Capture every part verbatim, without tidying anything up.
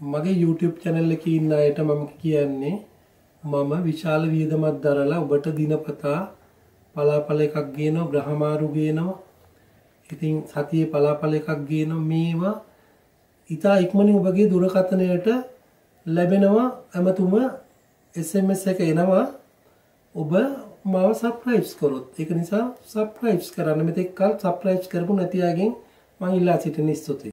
මගේ YouTube channel එකේ ඉන්න අයට මම කියන්නේ මම විශාල වියදමක් දරලා ඔබට දිනපතා පලාපල එකක් ගේනවා ග්‍රහමාරු ගේනවා. ඉතින් සතියේ පලාපල එකක් ගේනවා. මේවා ඉතා ඉක්මනින් ඔබගේ දුරකථනයට ලැබෙනවා. අමතුම S M S එක එනවා ඔබ මාව subscribe කරොත්. ඒක නිසා subscribe කරන්න. මෙතෙක් කල් subscribe කරපු නැති අයගෙන් මම ඉල්ලා සිටින ස්තුතියි.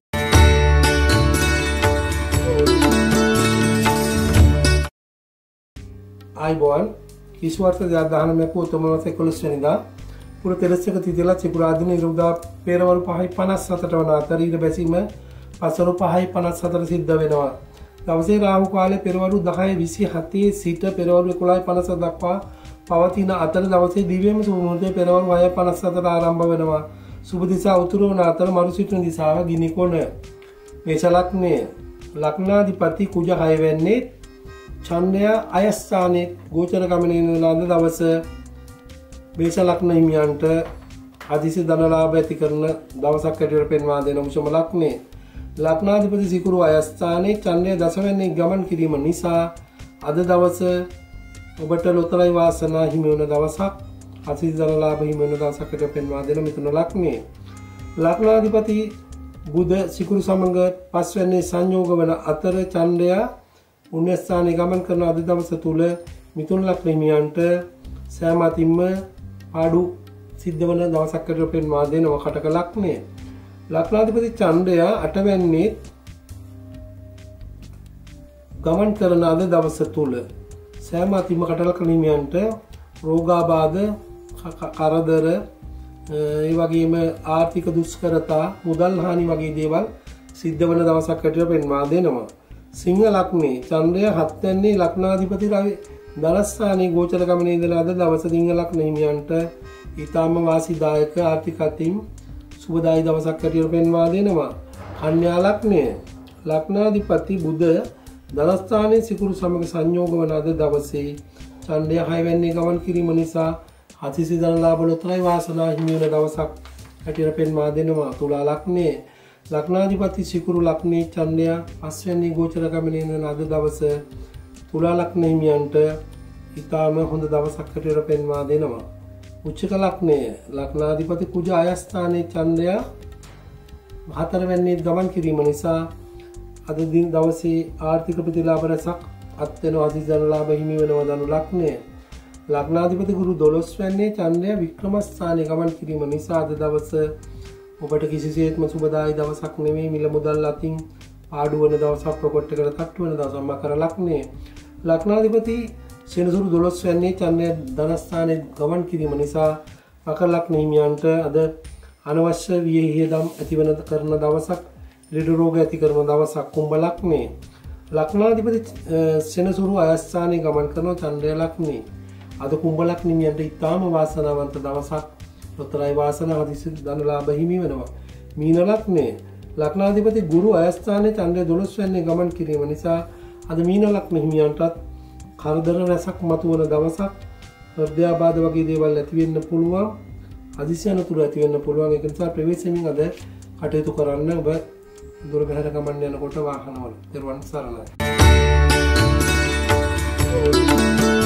आईबॉल ईश्वर से दान में को तुम से कुलस्वनिदा पूरे तेरस्य का तिथिला चिपुरादि निरुदा पेरवर पहाई पन्नास सतरवना तरी बेसी में पासरो पहाई पन्नास सतर सिद्ध वेनवा दवसे राहु काले पेरवरु दहाय विसी हती सीट पेरवरु कुलाय पन्नास दක්වා පවතින අතර දවසේ දිව්‍යම සුමුදේ පෙරවරු වය පනස් හතර ආරම්භ වෙනවා. සුබ දිසා උතුරු වන අතර මරු සිටින දිසාව ගිනිකොන. මේෂ ලග්නයේ ලග්නාධිපති කුජ හය වෙන්නේ ඡන්දය අයස්ථානයේ ගෝචර ගමනේ ඉඳලාද දවස මේෂ ලග්න හිමියන්ට අදිසි ධන ලාභ ඇති කරන දවසක් හැටියට පෙන්වා දෙන මුෂම ලග්නයේ ලග්නාධිපති සිකුරු අයස්ථානයේ ඡන්දය දස වෙනි ගමන් කිරීම නිසා අද දවස ඔබට ලොතරයි වාසනා හිමි වන දවසක් අසිත ධන ලාභ හිමි වන දවසකට පෙන්වා දෙන මිතුන ලග්නයේ ලග්නාධිපති බුධ සිකුරු සමග පස්වැන්නේ සංයෝග වන අතර ඡන්දය උන්‍ය ස්ථානයේ ගමන් කරන අද දවස තුල මිතුන ලග්න හිමියන්ට සෑම අතින්ම ආඩු සිද්ධ වන දවසකට පෙන්වා දෙනවා. කටක ලග්නයේ ලග්නාධිපති ඡන්දය අටවැන්නේ ගමන් කරන අද දවස තුල සෑම අතිම කටල කණීමයන්ට රෝගාබාධ කරදර ඒ වගේම ආර්ථික දුෂ්කරතා මුදල් හානි වගේ දේවල් සිද්ධ වන දවසක් හැටියට පෙන්වා දෙනවා. සිංහ ලග්නයේ ඡන්දය හත් වෙනි ලග්නාධිපති රවි ධනස්ථානයේ ගෝචර ගමනේ ඉඳලා අද දවස සිංහ ලග්න හිමියන්ට ඊටාම වාසිදායක ආර්ථික අතින් සුබදායි දවසක් හැටියට පෙන්වා දෙනවා. කන්‍යා ලග්නයේ ලග්නාධිපති බුධ ධනස්ථානයේ සිකුරු සමග සංයෝග වන අද දවසේ ඡන්දය හය වෙනි ගමන් කිරීම නිසා අතිසි ධන ලාභ ලොතරයි වාසනා හිමි වෙන දවසක් හැටියට පෙන්වා දෙනවා. තුලා ලග්නයේ ලග්නාධිපති සිකුරු ලග්නයේ ඡන්දය පස් වෙනි ගෝචර ගමනේ යන අද දවස තුලා ලග්න හිමියන්ට ඊටාම හොඳ දවසක් හැටියට පෙන්වා දෙනවා. උච්චක ලග්නයේ ලග්නාධිපති කුජ ආයස්ථානයේ ඡන්දය හතර වෙනි ගමන් කිරීම නිසා අද දින දවසේ ආර්ථික ප්‍රතිලාභ රැසක් අත් වෙනවා. අධි ධන ලාභ හිමි වෙනවා ධනු ලග්නය. ලග්නාධිපති ගුරු දොළොස් වෙනි ඡන්දය වික්‍රම ස්ථානයේ ගමන් කිරීම නිසා අද දවස ඔබට කිසිසේත්ම සුබදායි දවසක් නෙමෙයි. මිල මුදල් අතින් ආඩු වෙන දවසක්, ප්‍රොකට් එකට තට්ටු වෙන දවසක් මකර ලග්නයේ ලග්නාධිපති සෙනසුරු දොළොස් වෙනි ඡන්දය ධන ස්ථානයේ ගමන් කිරීම නිසා මකර ලග්න හිමියන්ට අද අනවශ්‍ය වියහියදම් ඇතිවන කරන දවසක්, ලෙඩ රෝග ඇති කරන දවසක්. කුම්භ ලග්නයේ ලග්නාධිපති සෙනසුරු අයස්ථානයේ ගමන් කරන ඡන්දය ලග්නයේ අද කුම්භ ලග්න හිමියන්ට ඉතාම වාසනාවන්ත දවසක්, ලොතරයි වාසනාව අධිසි ධන ලාභ හිමි වෙනවා. මීන ලග්නයේ ලග්නාධිපති ගුරු අයස්ථානයේ ඡන්දය දොළොස් වෙනි ගමන් කිරීම නිසා අද මීන ලග්න හිමියන්ටත් කරදර රැසක් මතුවන දවසක්. හෘදයාබාධ වගේ දේවල් ඇති වෙන්න පුළුවන්, අධිසි අනතුරු ඇති වෙන්න පුළුවන්. ඒක නිසා ප්‍රවේශමින් අද කටයුතු කරන්න. ඔබ දුර බැහැර ගමන් යනකොට වාහනවල දරුවන් සරණයි.